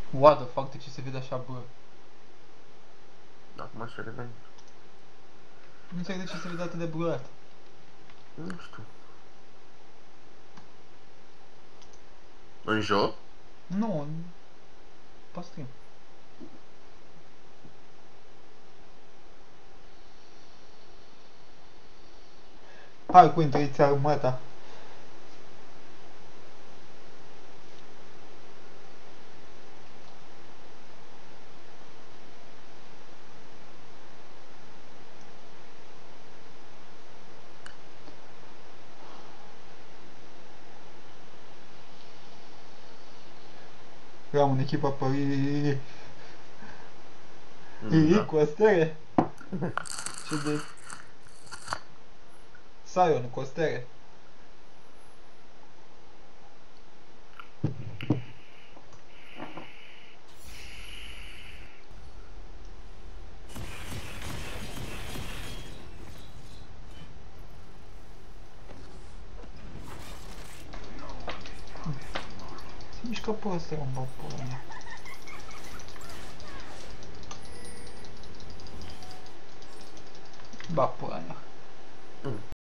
What the fuck, de ce se vede așa, bă? Acum și-a revenit. Nu înțeleg de ce se vede atât de blurat. Nu știu. În joc? Nu, pe stream. Hai cu intuiția armata. Eram în echipa pe Da. cu astere. Ce de... Sion cu astere. Se mișcă pe ăsta, un bă, pula mea. Ba, pula mea.